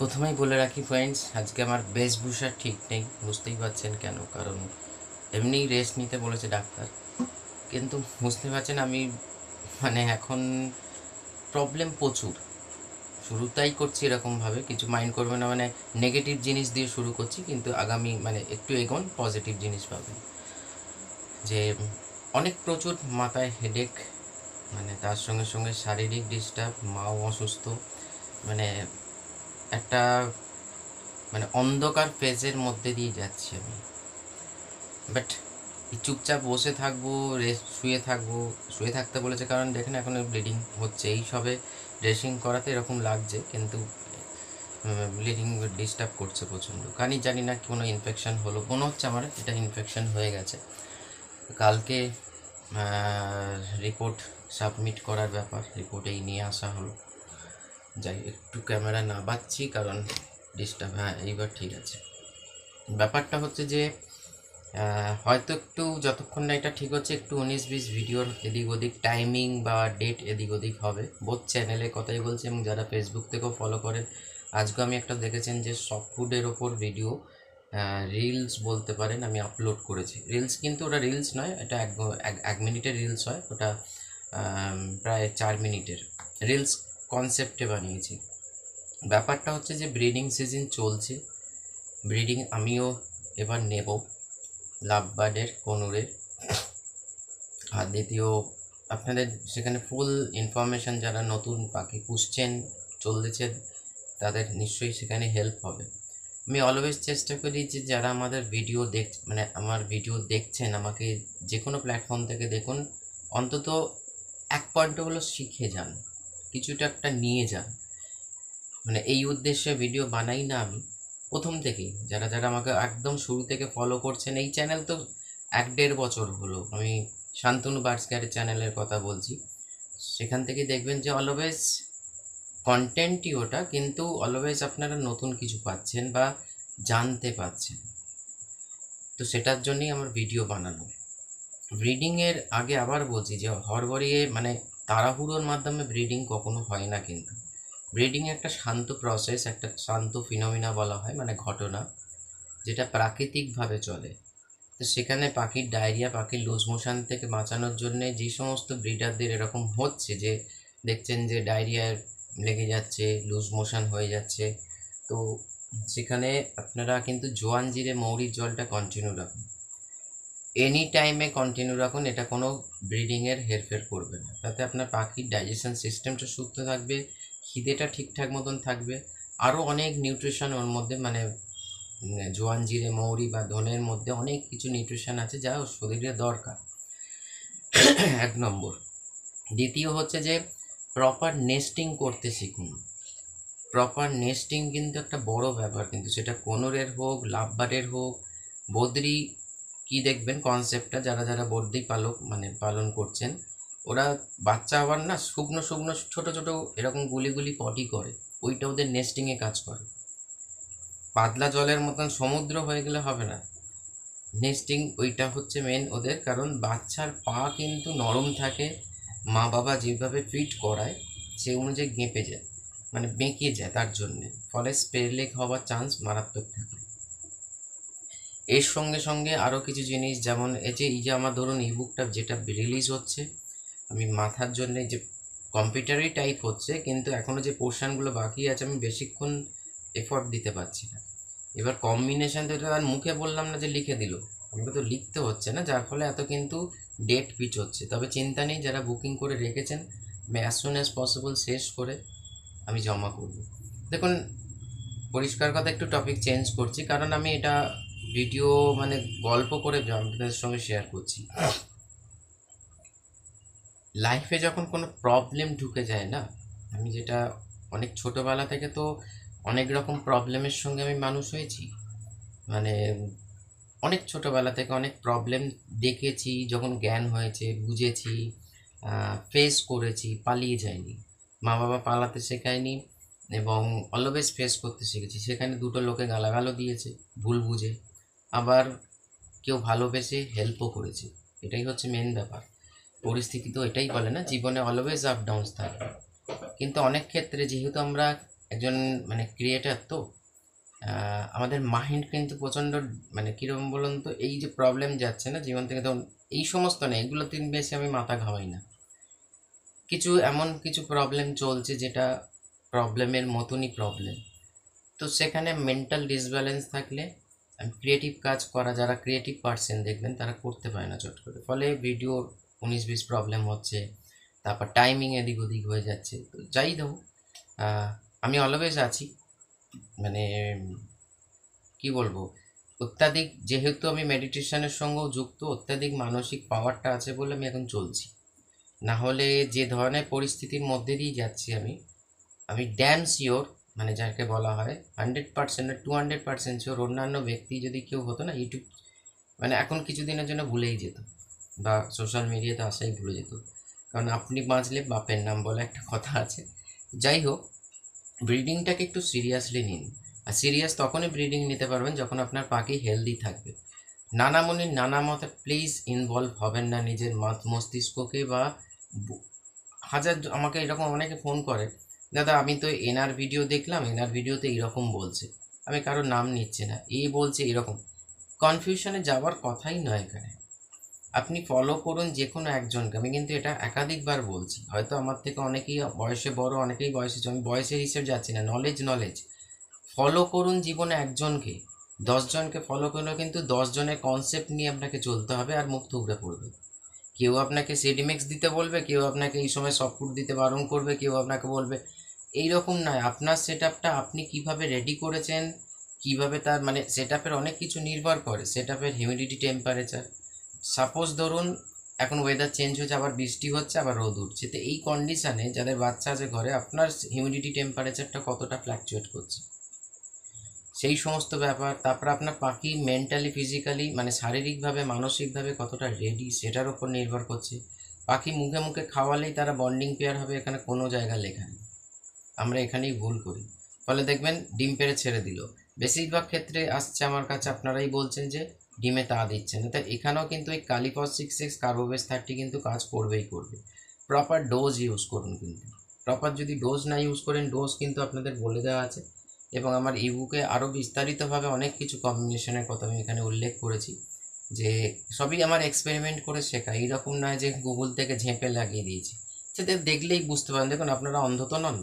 প্রথমেই বলে রাখি ফ্রেন্ডস, আজকে আমার বেশভূষা ঠিক নেই, বুঝতেই পারছেন কেন। কারণ এমনিই রেস্ট নিতে বলেছে ডাক্তার, কিন্তু বুঝতে পারছেন আমি এখন প্রবলেম প্রচুর। শুরুটাই করছি এরকমভাবে, কিছু মাইন্ড করবে না, নেগেটিভ জিনিস দিয়ে শুরু করছি, কিন্তু আগামী একটু এগোন পজিটিভ জিনিস পাবেন। যে অনেক প্রচুর মাথায় হেডেক, তার সঙ্গে সঙ্গে শারীরিক ডিস্টার্ব, মাও অসুস্থ, মানে একটা অন্ধকার ফেজের মধ্যে দিয়ে যাচ্ছি আমি। বাট চুপচাপ বসে থাকবো, রেস্ট শুয়ে থাকতে বলেছে, কারণ দেখেন এখন ব্লিডিং হচ্ছে, এই সবে ড্রেসিং করাতে এরকম লাগছে, কিন্তু ব্লিডিং ডিস্টার্ব করছে প্রচণ্ড। জানি না কোনো ইনফেকশান হলো, মনে হচ্ছে আমার এটা ইনফেকশান হয়ে গেছে। কালকে রিপোর্ট সাবমিট করার ব্যাপার, রিপোর্ট এই নিয়ে আসা হলো। যাই, একটু ক্যামেরা না বাজছি কারণ ডিস্টার্ব। হ্যাঁ, এইবার ঠিক আছে। ব্যাপারটা হচ্ছে যে হয়তো একটু যতক্ষণ না এটা ঠিক হচ্ছে, একটু 19-20 ভিডিওর এদিক ওদিক টাইমিং বা ডেট এদিক ওদিক হবে। বোথ চ্যানেলে কথাই বলছি, এবং যারা ফেসবুক থেকেও ফলো করেন, আজকে আমি একটা দেখেছেন যে সফট ফুডের ওপর ভিডিও, রিলস বলতে পারেন, আমি আপলোড করেছি। রিলস কিন্তু ওটা রিলস নয়, এটা এক মিনিটের রিলস হয়, ওটা প্রায় 4 মিনিটের রিলস কনসেপ্টে বানিয়েছি। ব্যাপারটা হচ্ছে যে ব্রিডিং সিজন চলছে, ব্রিডিং আমিও এবার নেব লাভবার্ডের, কনুরের। আর দ্বিতীয়, আপনাদের সেখানে ফুল ইনফরমেশান, যারা নতুন পাখি পুষছেন চলছেন, তাদের নিশ্চয়ই সেখানে হেল্প হবে। আমি অলওয়েজ চেষ্টা করি যে যারা আমাদের ভিডিও আমার ভিডিও দেখছেন, আমাকে যে কোনো প্ল্যাটফর্ম থেকে দেখুন, অন্তত এক পয়েন্টগুলো শিখে যান, কিছুটা একটা নিয়ে যান। এই উদ্দেশ্যে ভিডিও বানাই না আমি প্রথম থেকেই। যারা যারা আমাকে একদম শুরু থেকে ফলো করছেন, এই চ্যানেল তো 1-1.5 বছর হলো, আমি শান্তনু বার্ডস কেয়ারের চ্যানেলের কথা বলছি। সেখান থেকে দেখবেন যে অলওয়েজ কন্টেন্টই ওটা, কিন্তু অলওয়েজ আপনারা নতুন কিছু পাচ্ছেন বা জানতে পাচ্ছেন। তো সেটার জন্যই আমার ভিডিও বানানো। ব্রিডিংয়ের আগে আবার বলছি যে হড়বড়িয়ে তাড়াহুড়োর মাধ্যমে ব্রিডিং কখনো হয় না। কিন্তু ব্রিডিং একটা শান্ত প্রসেস, একটা শান্ত ফিনোমিনা বলা হয়, ঘটনা যেটা প্রাকৃতিকভাবে চলে। তো সেখানে পাখির ডায়রিয়া, পাখির লুজ মোশন থেকে বাঁচানোর জন্যে যে সমস্ত ব্রিডারদের এরকম হচ্ছে, যে দেখছেন যে ডায়রিয়া লেগে যাচ্ছে, লুজ মোশন হয়ে যাচ্ছে, তো সেখানে আপনারা কিন্তু জোয়ান জিরে মৌরির জলটা কন্টিনিউ রাখুন, এনি টাইমে কন্টিনিউ রাখুন। এটা কোনো ব্রিডিংয়ের হেরফের করবে না, তাতে আপনার পাখির ডাইজেশন সিস্টেমটা সুস্থ থাকবে, খিদেটা ঠিকঠাক মতন থাকবে। আরও অনেক নিউট্রিশন ওর মধ্যে, জোয়ান জিরে মৌরি বা ধনের মধ্যে অনেক কিছু নিউট্রিশন আছে যা ওর শরীরে দরকার। 1 নম্বর। দ্বিতীয় হচ্ছে যে প্রপার নেস্টিং করতে শিখুন। প্রপার নেস্টিং কিন্তু একটা বড় ব্যাপার, কিন্তু সেটা কোনোরের হোক, লাভবার্ডের হোক, বদ্রি। কি দেখবেন কনসেপ্টটা, যারা যারা বদ্রি পালন করছেন, ওরা বাচ্চা হওয়ার না শুকনো শুকনো ছোটো ছোটো এরকম গুলি গুলি পটি করে, ওইটা ওদের নেস্টিংয়ে কাজ করে। পাতলা জলের মতন সমুদ্র হয়ে গেলে হবে না, নেস্টিং ওইটা হচ্ছে মেন ওদের। কারণ বাচ্চার পা কিন্তু নরম থাকে, মা বাবা যেভাবে ফিট করায় সে অনুযায়ী গেঁপে যায়, বেঁকে যায়, তার জন্যে ফলে স্পের লেগ হওয়ার চান্স মারাত্মক থাকে। এর সঙ্গে সঙ্গে আরও কিছু জিনিস, যেমন এই যে আমার ধরুন ইবুকটা যেটা রিলিজ হচ্ছে, আমি মাথার জন্যে যে কম্পিউটারই টাইপ হচ্ছে, কিন্তু এখনও যে পোর্শনগুলো বাকি আছে আমি বেশিক্ষণ এফর্ট দিতে পারছি না। এবার কম্বিনেশান তো আর মুখে বললাম না যে লিখে দিল, আমাকে তো লিখতে হচ্ছে না, যার ফলে এত কিন্তু ডেট পিচ হচ্ছে। তবে চিন্তা নেই, যারা বুকিং করে রেখেছেন আমি অ্যাজ সুন অ্যাজ পসিবল শেষ করে আমি জমা করব। দেখুন, পরিষ্কার কথা একটু টপিক চেঞ্জ করছি, কারণ আমি এটা ভিডিও গল্প করে আপনাদের সঙ্গে শেয়ার করছি। লাইফে যখন কোনো প্রবলেম ঢুকে যায় না, আমি যেটা অনেক ছোটোবেলা থেকে তো অনেক রকম প্রবলেমের সঙ্গে আমি মানুষ হয়েছি, অনেক ছোটোবেলা থেকে অনেক প্রবলেম দেখেছি, যখন জ্ঞান হয়েছে বুঝেছি, ফেস করেছি, পালিয়ে যায়নি, মা বাবা পালাতে শেখায়নি, এবং অলওয়েজ ফেস করতে শিখেছি। সেখানে দুটো লোকে গালাগালও দিয়েছে ভুল বুঝে, আবার কেউ ভালোবেসে হেল্পও করেছে। এটাই হচ্ছে মেন ব্যাপার। পরিস্থিতি তো এটাই বলে না, জীবনে অলওয়েজ আপ ডাউনস থাকবে, কিন্তু অনেক ক্ষেত্রে যেহেতু আমরা একজন মানে ক্রিয়েটার তো আমাদের মাইন্ড কিন্তু প্রচণ্ড মানে কীরকম বলুন তো, এই যে প্রবলেম যাচ্ছে না জীবন থেকে, তখন এই সমস্ত না, এগুলোতে বেশি আমি মাথা ঘামাই না। কিছু এমন কিছু প্রবলেম চলছে যেটা প্রবলেমের মতনই প্রবলেম, তো সেখানে মেন্টাল ডিসব্যালেন্স থাকলে ক্রিয়েটিভ কাজ করা, যারা ক্রিয়েটিভ পার্সন দেখবেন তারা করতে পারে না চট করে, ফলে ভিডিওর 19-20 প্রবলেম হচ্ছে, তারপর টাইমিং এদিক ওদিক হয়ে যাচ্ছে। তো যাই হোক, আমি অলওয়েজ আছি, মানে কি বলবো, অত্যাধিক যেহেতু আমি মেডিটেশনের সঙ্গেও যুক্ত, অত্যাধিক মানসিক পাওয়ারটা আছে বলে আমি এখন চলছি। না হলে যে ধরনের পরিস্থিতির মধ্যে দিয়ে যাচ্ছি আমি ড্যাম শিওর, মানে যাকে বলা হয় 100% না 200% শিওর, অন্যান্য ব্যক্তি যদি কেউ হতো না ইউটিউব মানে এখন কিছুদিনের জন্য ভুলেই যেত, বা সোশ্যাল মিডিয়াতে আসাই ভুলে যেত, কারণ আপনি বাঁচলে বাপের নাম বলে একটা কথা আছে। যাই হোক, ব্রিডিংটাকে একটু সিরিয়াসলি নিন, আর সিরিয়াস তখনই ব্রিডিং নিতে পারবেন যখন আপনার পাখি হেলদি থাকবে। নানা মুনির নানা মতে প্লিজ ইনভলভ হবেন না নিজের মস্তিষ্ককে, বা হাজার আমাকে এরকম অনেকে ফোন করে, দাদা আমি তো এনার ভিডিও দেখলাম, এনার ভিডিওতে এরকম বলছে, আমি কারোর নাম নিচ্ছি না, এই বলছে এরকম, কনফিউশনে যাওয়ার কথাই নয় এখানে। আপনি ফলো করুন যে কোনো একজনকে, আমি কিন্তু এটা একাধিকবার বলছি, হয়তো আমার থেকে অনেকেই বয়সে বড়, অনেকেই বয়সে, আমি বয়সের হিসেবে যাচ্ছি না, নলেজ ফলো করুন জীবনে একজনকে, 10 জনকে ফলো করলেও কিন্তু 10 জনের কনসেপ্ট নিয়ে আপনাকে চলতে হবে, আর মুখ থুবড়ে পড়বে। কেউ আপনাকে সেডিমেক্স দিতে বলবে, কেউ আপনাকে এই সময় সফট ফুড দিতে বারণ করবে, কেউ আপনাকে বলবে এই রকম নয়, আপনার সেট আপটা আপনি কীভাবে রেডি করেছেন, কিভাবে তার মানে সেট আপের অনেক কিছু নির্ভর করে, সেট আপের হিউমিডিটি, টেম্পারেচার। সাপোজ ধরুন এখন ওয়েদার চেঞ্জ হচ্ছে, আবার বৃষ্টি হচ্ছে, আবার রোদ উঠছে, তো এই কন্ডিশানে যাদের বাচ্চা আছে ঘরে, আপনার হিউমিডিটি টেম্পারেচারটা কতটা ফ্ল্যাকচুয়েট করছে, সেই সমস্ত ব্যাপার। তারপর আপনার পাখি মেন্টালি, ফিজিক্যালি, মানে শারীরিকভাবে, মানসিকভাবে কতটা রেডি, সেটার ওপর নির্ভর করছে। পাখি মুখে মুখে খাওয়ালেই তারা বন্ডিং পেয়ার হবে, এখানে কোনো জায়গায় লেখা নেই, আমরা এখানেই ভুল করি। ফলে দেখবেন ডিম পেড়ে ছেড়ে দিল, বেশিরভাগ ক্ষেত্রে আসছে আমার কাছে, আপনারাই বলছেন যে ডিমে তা দিচ্ছে না, তাই এখানেও কিন্তু এই কালিফস 6X কার্বোবেস 30 কিন্তু কাজ করবেই করবে। প্রপার ডোজ ইউজ করুন, কিন্তু প্রপার যদি ডোজ না ইউজ করেন, ডোজ কিন্তু আপনাদের বলে দেওয়া আছে, এবং আমার ইবুকে আরও বিস্তারিতভাবে অনেক কিছু কম্বিনেশনের কথা আমি এখানে উল্লেখ করেছি, যে সবই আমার এক্সপেরিমেন্ট করে শেখা, এইরকম নয় যে গুগল থেকে ঝেঁপে লাগিয়ে দিয়েছি, সেটা দেখলেই বুঝতে পারেন। দেখুন আপনারা অন্ধ তো নন,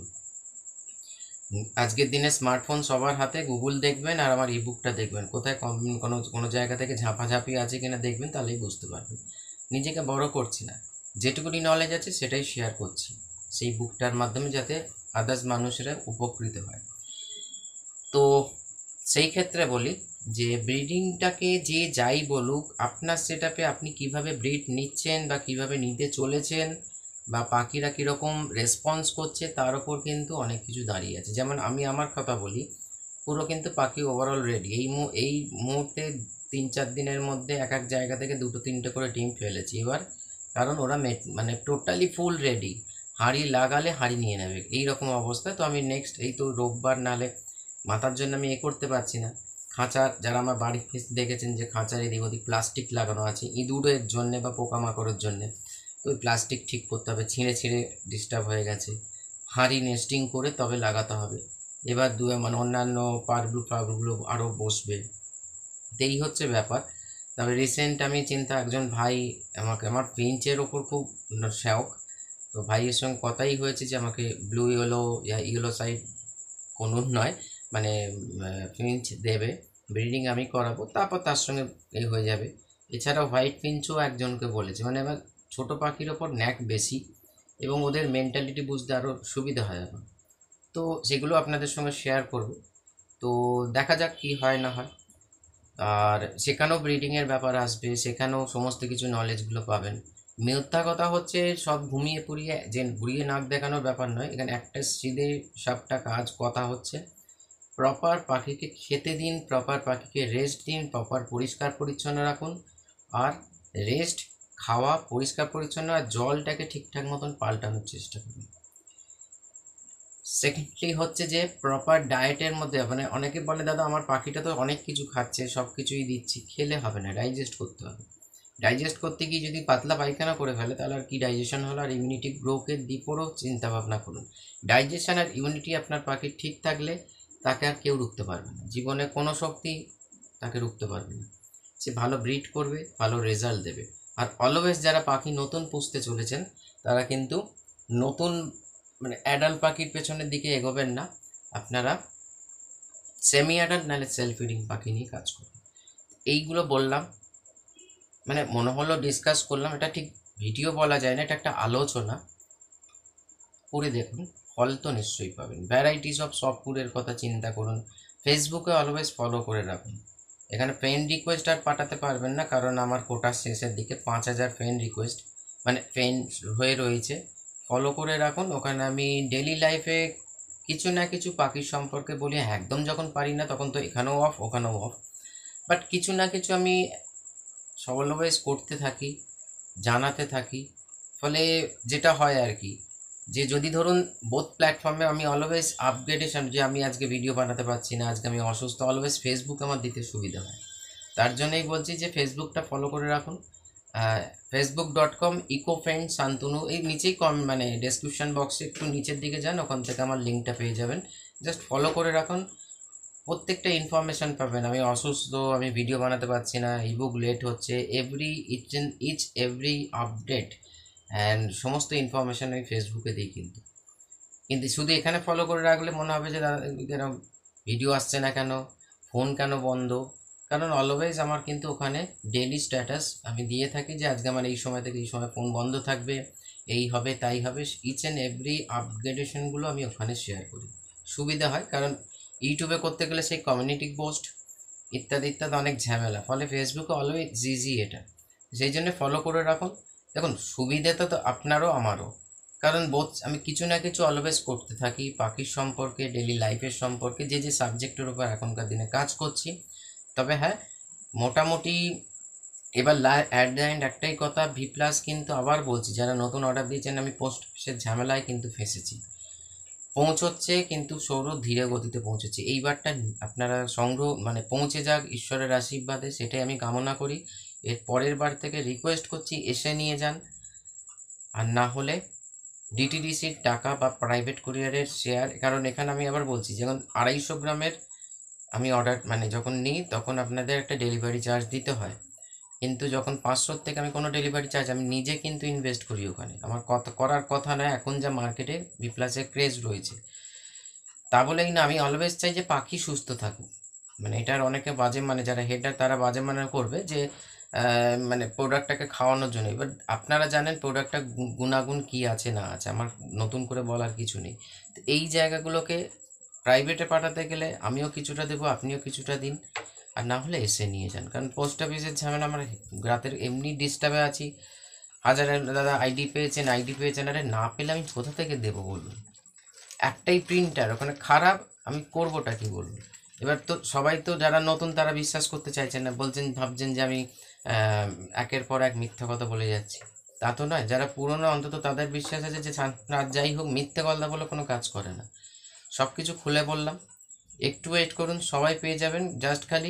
আজকের দিনে স্মার্টফোন সবার হাতে, গুগল দেখবেন আর আমার ইবুকটা দেখবেন, কোথায় কোনো কোনো জায়গা থেকে ঝাঁপাঝাঁপি আছে কিনা দেখবেন, তাহলেই বুঝতে পারবেন। নিজেকে বড় করছি না, যেটুকুনি নলেজ আছে সেটাই শেয়ার করছি, সেই বুকটার মাধ্যমে যাতে আদার্স মানুষেরা উপকৃত হয়। তো সেই ক্ষেত্রে বলি যে ব্রিডিংটাকে যে যাই বলুক, আপনার সেট আপে আপনি কীভাবে ব্রিড নিচ্ছেন বা কীভাবে নিতে চলেছেন, বা পাখিরা কীরকম রেসপন্স করছে, তার ওপর কিন্তু অনেক কিছু দাঁড়িয়ে আছে। যেমন আমি আমার কথা বলি, পুরো কিন্তু পাখি ওভারঅল রেডি, এই মুহূর্তে 3-4 দিনের মধ্যে এক এক জায়গা থেকে 2-3টে করে ডিম ফেলেছি এবার, কারণ ওরা মানে টোটালি ফুল রেডি, হাঁড়ি লাগালে হাঁড়ি নিয়ে নেবে এই রকম অবস্থা। তো আমি নেক্সট এই তো রোববার, নালে মাথার জন্য আমি করতে পারছি না, খাঁচার, যারা আমার বাড়ি দেখেছেন যে খাঁচার এদিক ওদিক প্লাস্টিক লাগানো আছে ইঁদুরের জন্যে বা পোকামাকড়ের জন্যে, তো ওই প্লাস্টিক ঠিক করতে হবে, ছিঁড়ে ডিস্টার্ব হয়ে গেছে, হাঁড়ি নেস্টিং করে তবে লাগাতে হবে। এবার মানে অন্যান্য পার্টগুলো আরও বসবে, তো এই হচ্ছে ব্যাপার। তবে রিসেন্ট আমি একজন ভাই আমাকে, আমার ফিঞ্চের ওপর খুব শখ, তো ভাইয়ের সঙ্গে কথাই হয়েছে যে আমাকে ব্লু ইয়েলো সাইড কোনো নয়, মানে ফিঞ্চ দেবে, ব্রিডিং আমি করাবো, তারপর তার সঙ্গে এই হয়ে যাবে। এছাড়াও হোয়াইট ফিঞ্চও একজনকে বলেছে, মানে এবার ছোটো পাখির ওপর ন্যাক বেশি, এবং ওদের মেন্টালিটি বুঝতে আরও সুবিধা হয় এখন, তো সেগুলো আপনাদের সঙ্গে শেয়ার করব। তো দেখা যাক কি হয় না হয়, আর সেখানেও ব্রিডিংয়ের ব্যাপার আসবে, সেখানেও সমস্ত কিছু নলেজগুলো পাবেন। মিথ্যা কথা হচ্ছে সব ঘুমিয়ে পুড়িয়ে যে ঘুরিয়ে নাক দেখানোর ব্যাপার নয়, এখানে একটা সিধে সবটা কাজ কথা হচ্ছে, প্রপার পাখিকে খেতে দিন, প্রপার পাখিকে রেস্ট দিন, প্রপার পরিষ্কার পরিচ্ছন্ন রাখুন, আর রেস্ট, খাওয়া, পরিষ্কার পরিচ্ছন্ন, আর জলটাকে ঠিকঠাক মতন পাল্টানোর চেষ্টা করুন। সেকেন্ডলি হচ্ছে যে প্রপার ডায়েটের মধ্যে, মানে অনেকে বলে দাদা আমার পাখিটা তো অনেক কিছু খাচ্ছে, সব কিছুই দিচ্ছি, খেলে হবে না, ডাইজেস্ট করতে হবে। ডাইজেস্ট করতে গিয়ে যদি পাতলা পায়খানা করে ফেলে তাহলে আর কি ডাইজেশন হলো, আর ইমিউনিটি গ্রোকে দিকও চিন্তা ভাবনা করুন। ডাইজেশন আর ইমিউনিটি আপনার পাখির ঠিক থাকলে তাকে আর কেউ রুখতে পারবে না, জীবনে কোনো শক্তি তাকে রুখতে পারবে না। সে ভালো ব্রিড করবে, ভালো রেজাল্ট দেবে। আর অলওয়েজ যারা পাখি নতুন পুষতে চলেছেন তারা কিন্তু নতুন মানে অ্যাডাল্ট পাখির পেছনের দিকে এগোবেন না, আপনারা সেমি অ্যাডাল্ট নাহলে সেলফ ফিডিং পাখি নিয়ে কাজ করুন। এইগুলো বললাম, মানে মনে হলো ডিসকাস করলাম, এটা ঠিক ভিডিও বলা যায় না, এটা একটা আলোচনা করে দেখুন, ফল তো নিশ্চয়ই পাবেন। ভ্যারাইটিস অফ সফটওয়্যারের কথা চিন্তা করুন। ফেসবুকে অলওয়েজ ফলো করে রাখুন। এখানে ফ্রেন্ড রিকোয়েস্ট আর পাঠাতে পারবেন না, কারণ আমার কোটার শেষের দিকে 5000 ফ্রেন্ড রিকোয়েস্ট মানে ফ্রেন্ড হয়ে রয়েছে। ফলো করে রাখুন, ওখানে আমি ডেলি লাইফে কিছু না কিছু পাখির সম্পর্কে বলি। একদম যখন পারি না তখন তো এখানেও অফ ওখানেও অফ, বাট কিছু না কিছু আমি অলওয়েজ করতে থাকি, জানাতে থাকি। ফলে যেটা হয় আর কি, যে যদি ধরুন বোথ প্ল্যাটফর্মে আমি অলওয়েজ আপগ্রেডেশন, যে আমি আজকে ভিডিও বানাতে পারছি না, আজকে আমি অসুস্থ, অলওয়েজ ফেসবুক আমার দিতে সুবিধা হয়। তার জন্যই বলছি যে ফেসবুকটা ফলো করে রাখুন। facebook.com ইকোফ্রেন্ড শান্তনু, এই নিচেই মানে ডেসক্রিপশন বক্সে একটু নিচের দিকে যান, ওখান থেকে আমার লিঙ্কটা পেয়ে যাবেন। জাস্ট ফলো করে রাখুন, প্রত্যেকটা ইনফরমেশান পাবেন। আমি অসুস্থ, আমি ভিডিও বানাতে পারছি না, ইবুক লেট হচ্ছে, এভরি আপডেট অ্যান্ড সমস্ত ইনফরমেশান আমি ফেসবুকে দিই। কিন্তু শুধু এখানে ফলো করে রাখলে মনে হবে যে দাদা কেন ভিডিও আসছে না, কেন ফোন কেন বন্ধ, কারণ অলওয়েজ আমার কিন্তু ওখানে ডেলি স্ট্যাটাস আমি দিয়ে থাকি যে আজকে আমার এই সময় থেকে এই সময় ফোন বন্ধ থাকবে, এই হবে তাই হবে। ইচ অ্যান্ড এভরি আপগ্রেডেশনগুলো আমি ওখানে শেয়ার করি, সুবিধা হয়। কারণ ইউটিউবে করতে গেলে সেই কমিউনিটি পোস্ট ইত্যাদি ইত্যাদি অনেক ঝামেলা, ফলে ফেসবুকে অলওয়েজ ইজি এটা, সেই জন্য ফলো করে রাখুন। দেখুন সুবিধা তো আপনারও আমারও, কারণ আমি কিছু না কিছু অলওয়েজ করতে থাকি পাখির সম্পর্কে, ডেলি লাইফের সম্পর্কে, যে সাবজেক্টের উপর এখনকার দিনে কাজ করছি। তবে হ্যাঁ, মোটামুটি এবার অ্যাট দ্য এন্ড একটাই কথা, ভি প্লাস কিন্তু আবার বলছি, যারা নতুন অর্ডার দিয়েছেন, আমি পোস্ট অফিসের ঝামেলায় কিন্তু ফেঁসেছি, পৌঁছচ্ছে কিন্তু সৌরভ ধীরে গতিতে পৌঁছেছে। এইবারটা আপনারা সংগ্রহ মানে পৌঁছে যাক ঈশ্বরের আশীর্বাদে, সেটাই আমি কামনা করি। এর পরের বার থেকে রিকোয়েস্ট করছি এসে নিয়ে যান, আর না হলে ডিটিডিসির টাকা বা প্রাইভেট কুরিয়ারের শেয়ার। কারণ এখানে আমি আবার বলছি, যখন 250 গ্রামের আমি অর্ডার মানে যখন নিই তখন আপনাদের একটা ডেলিভারি চার্জ দিতে হয়, কিন্তু যখন 500 থেকে আমি কোনো ডেলিভারি চার্জ আমি নিজে কিন্তু ইনভেস্ট করি ওখানে, আমার করার কথা নয়। এখন যা মার্কেটে বি প্লাসের ক্রেজ রয়েছে, তা বলেই না আমি অলওয়েজ চাই যে পাখি সুস্থ থাকুক। মানে এটার অনেকে বাজে মানে যারা হেডার তারা বাজে মানে করবে যে মানে প্রোডাক্টটাকে খাওয়ানোর জন্য। এবার আপনারা জানেন প্রোডাক্টটা গুণাগুণ কী আছে না আছে, আমার নতুন করে বলার কিছু নেই। তো এই জায়গাগুলোকে প্রাইভেটে পাঠাতে গেলে আমিও কিছুটা দেবো, আপনিও কিছুটা দিন, আর না হলে এসে নিয়ে যান। কারণ পোস্ট অফিসের ঝামেলা, আমরা রাতের এমনি ডিস্টার্বে আছি, দাদা আইডি পেয়েছেন, আরে না পেলে আমি কোথা থেকে দেবো বলুন? একটাই প্রিন্টার, ওখানে খারাপ, আমি করবোটা কি বলুন? এবার তো সবাই তো যারা নতুন তারা বিশ্বাস করতে চাইছেন না, ভাবছেন যে আমি একের পর এক মিথ্যা কথা বলে যাচ্ছি। তা তো নয়, যারা পুরনো অন্তত তাদের বিশ্বাস আছে যে যাই হোক মিথ্যে গল্দা বলে কোনো কাজ করে না। সব কিছু খুলে বললাম, একটু ওয়েট করুন, সবাই পেয়ে যাবেন। জাস্ট খালি